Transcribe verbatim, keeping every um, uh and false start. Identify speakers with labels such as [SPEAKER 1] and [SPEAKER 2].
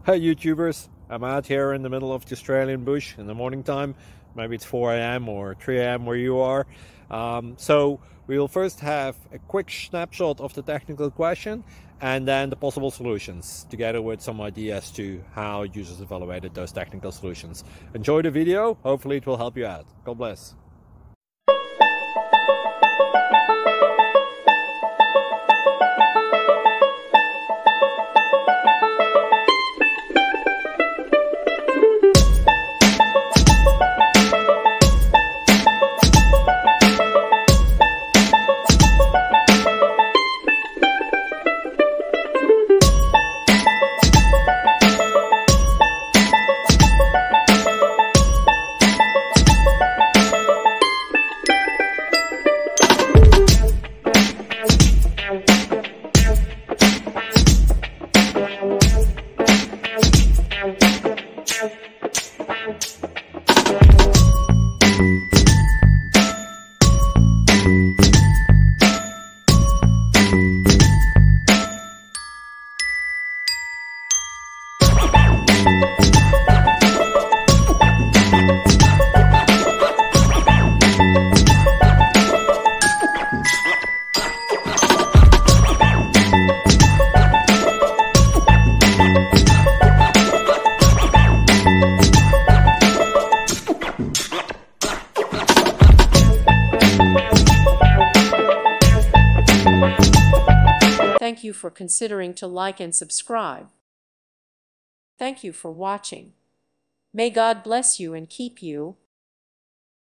[SPEAKER 1] Hey YouTubers, I'm out here in the middle of the Australian bush in the morning time. Maybe it's four A M or three A M where you are. Um, so we will first have a quick snapshot of the technical question and then the possible solutions, together with some ideas to how users evaluated those technical solutions. Enjoy the video, hopefully it will help you out. God bless.
[SPEAKER 2] Thank you for considering to like and subscribe. Thank you for watching. May God bless you and keep you.